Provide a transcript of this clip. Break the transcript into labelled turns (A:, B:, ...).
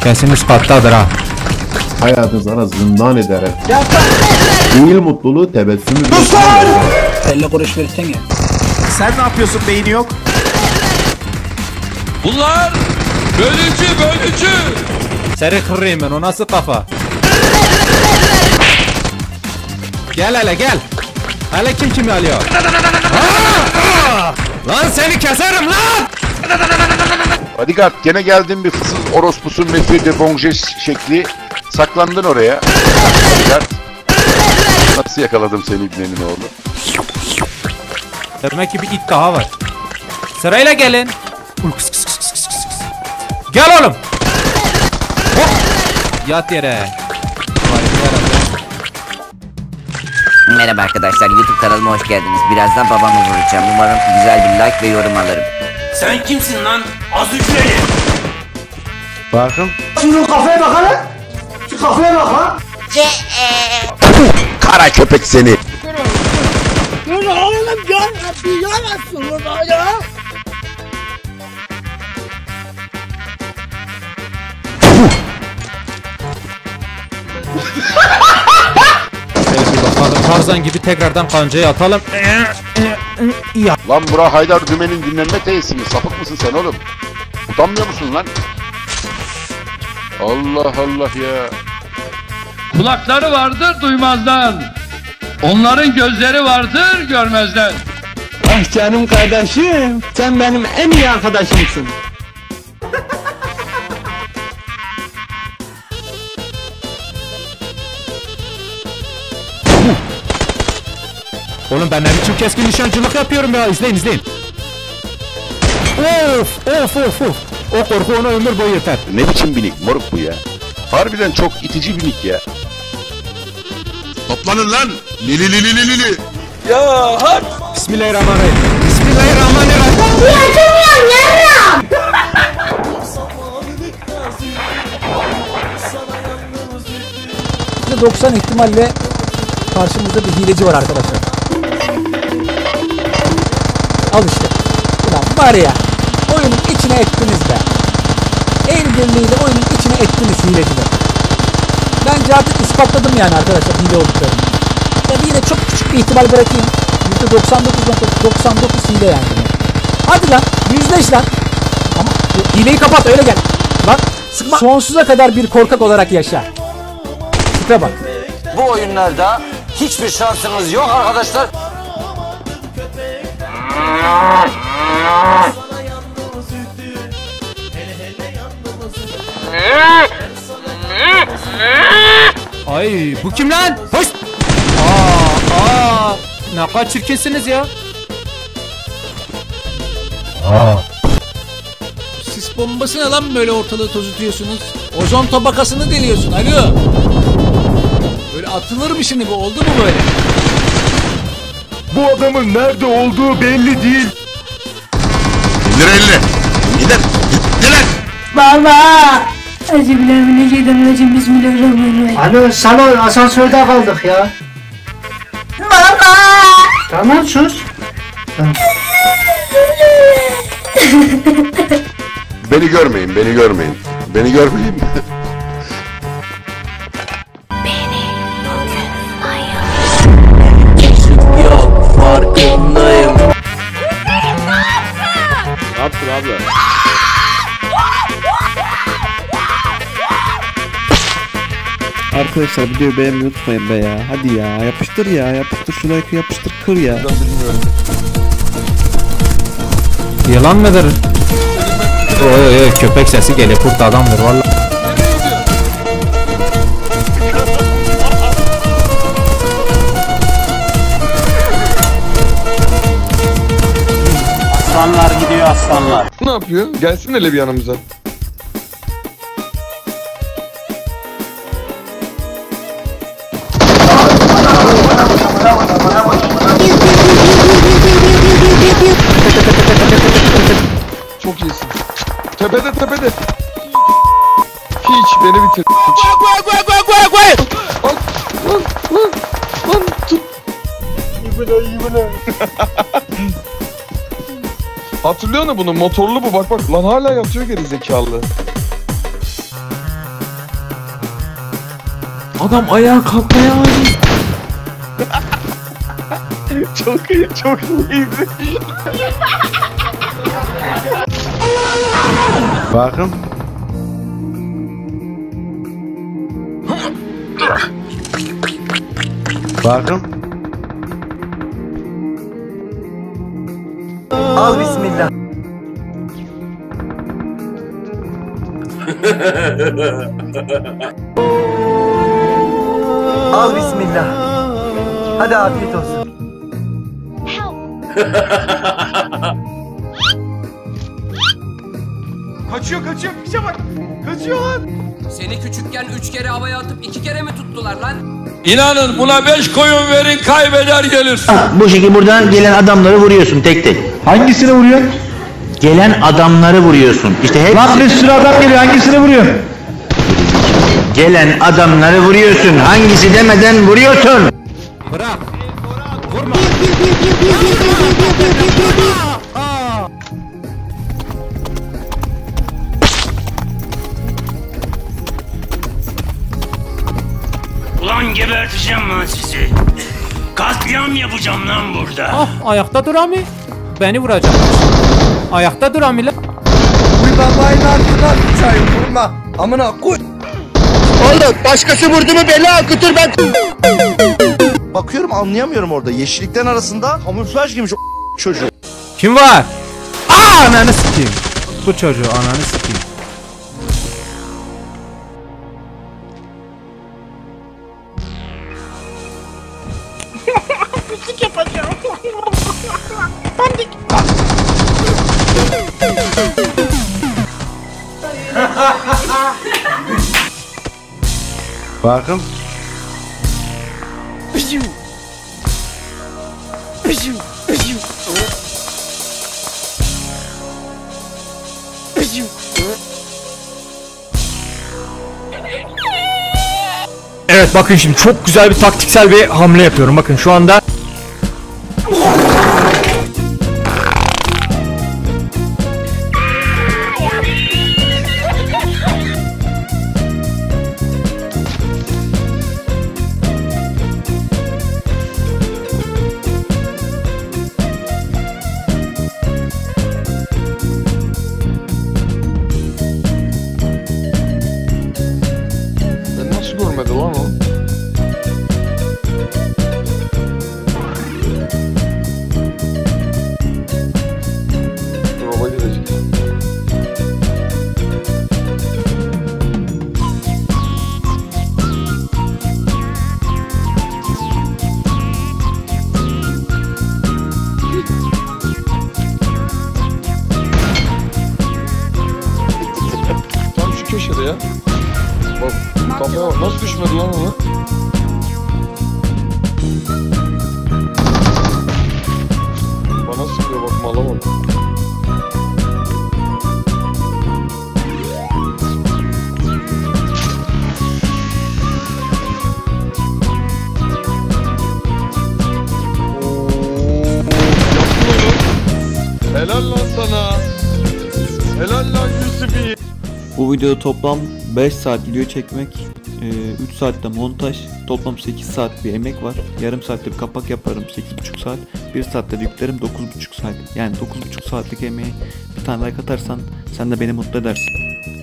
A: Kesin üst kattadır ha.
B: Hayatı sana zindan ederek. Değil mutluluğu tebessümü.
C: 50 kuruş versene.
D: Sen ne yapıyorsun, beyni yok?
E: Bunlar bölücü.
A: Seni kırayım ben, o nasıl kafa? Gel hele gel. Hele kim kimi alıyor? Lan seni keserim lan!
F: Bodyguard gene geldin bir fısıl orospusun Matthew de Bonges şekli. Saklandın oraya. Bodyguard. Nasıl yakaladım seni İbne'nin oğlu?
A: Demek ki bir it daha var. Sırayla gelin. Gel oğlum. Hop. Yat yere.
G: Merhaba arkadaşlar, YouTube kanalıma hoş geldiniz. Birazdan babamı vuracağım. Umarım güzel bir like ve yorum alırım.
E: Sen kimsin lan? Az ücreli.
F: Bakın.
C: Şunun kafaya bak lan. Şu kafaya bak lan.
F: Kara köpek seni.
C: Dur oğlum bir yaramazsın burada ya.
A: Bakalım Tarzan gibi tekrardan kancaya atalım.
F: Lan bura Haydar Dümen'in dinlenme tesisi mi? Sapık mısın sen oğlum? Utanmıyor musun lan? Allah Allah ya.
E: Kulakları vardır duymazlar. Onların gözleri vardır görmezler.
C: Ah canım kardeşim, sen benim en iyi arkadaşımsın.
A: Oğlum ben ne biçim keskin nişancılık yapıyorum ya, izleyin. Of. O korku ona ömür boyu yeter.
F: Ne biçim binik moruk bu ya? Harbiden çok itici binik ya. Toplanın lan! Lili.
A: Bismillahirrahmanirrahim.
C: %90 ihtimalle karşımızda bir hileci var arkadaşlar. Al işte. Ulan var ya, oyunun içine ettiniz be. El birliğiyle oyunun içine ettiniz hileciler. Bence artık ispatladım yani arkadaşlar hile olduklarını. Tabii yine çok küçük bir ihtimal bırakayım. %99.99 hile yani. Hadi lan, yüzleş lan. Ama hileyi kapat, öyle gel. Lan sıkma. Sonsuza kadar bir korkak olarak yaşa. Tipe bak.
H: Bu oyunlarda hiçbir şansınız yok arkadaşlar.
A: Ay bu kim lan? Hoş. Ne kadar çirkinsiniz ya.
C: Sis bombası ne lan böyle ortalığı tozutuyorsunuz? Ozon tabakasını deliyorsun alo. Böyle atılır mı şimdi bu, oldu mu böyle?
B: Bu adamın nerede olduğu belli değil.
F: İndir elini. İndir.
I: Baba! Euzubillahimineşşeytanirracim. Bismillahirrahmanirrahim.
C: Alo salon, asansörde kaldık ya.
I: Baba!
C: Tamam sus.
F: Beni görmeyin. Beni görmeyin.
H: Yok farkındayım.
F: Ne yaptın abla?
J: Arkadaşlar videoyu beğenmeyi unutmayın be ya. Hadi ya, yapıştır şu like'ı, yapıştır, kır ya.
A: Yılan mıdır? Oy köpek sesi geliyor, kurt adamdır vallahi.
D: Aslanlar gidiyor, aslanlar.
K: Ne yapıyor? Gelsin hele bir yanımıza. Çok iyisin. Tepede. Hiç beni bitir. Lan tut. İyi bile. Hatırlıyor musun bunu? Motorlu bu, bak. Lan hala yatıyor geri zekalı.
A: Adam ayağa kalkmaya aciz.
K: Çok iyi, çok iyiydi.
F: Bakın. Bakın.
H: Al bismillah. Al bismillah. Hadi afiyet olsun.
K: Kaçıyor, piçe bak. Kaçıyor lan.
L: Seni küçükken 3 kere havaya atıp 2 kere mi tuttular lan?
E: İnanın buna 5 koyun verin kaybeder gelir.
M: Bu şekilde buradan gelen adamları vuruyorsun tek tek. Hangisini vuruyorsun? Gelen adamları vuruyorsun. İşte hep... Lan bir sürü adam geliyor, hangisini vuruyorsun? Gelen adamları vuruyorsun. Hangisi demeden vuruyorsun.
A: Bırak. Vurma.
E: Ulan geberteceğim lan sizi. Katliam yapacağım lan burada.
A: Ah, ayakta duramıyor. Beni vuracak. Ayakta duramıyor.
H: Uy babayla arkadaş çay vurma. Amına koy.
M: Oğlum başkası vurdu mu beni akıtır ben.
H: Bakıyorum anlayamıyorum orada. Yeşilliklerin arasında kamuflaj giymiş o çocuğu.
A: Kim var? Aa, ananı sikeyim. Bu çocuğu ananı sikeyim.
I: Pislik yapacağım. Pandik.
F: Bakın.
A: Evet, bakın şimdi çok güzel bir taktiksel bir hamle yapıyorum. Bakın şu anda.
K: Ben nasıl görmedi lan o? Drop'a gidecek. Tam şu köşede ya. Bak kafaya bak nasıl düşmedi lan ona? Bana sıkıyor bak mala bak. Helal lan sana. Helal lan Yusuf'i.
J: Bu videoda toplam 5 saat video çekmek, 3 saatte montaj, toplam 8 saat bir emek var. Yarım saatte bir kapak yaparım, 8,5 saat. 1 saatte de yüklerim, 9,5 saat. Yani 9,5 saatlik emeğe bir tane like atarsan sen de beni mutlu edersin.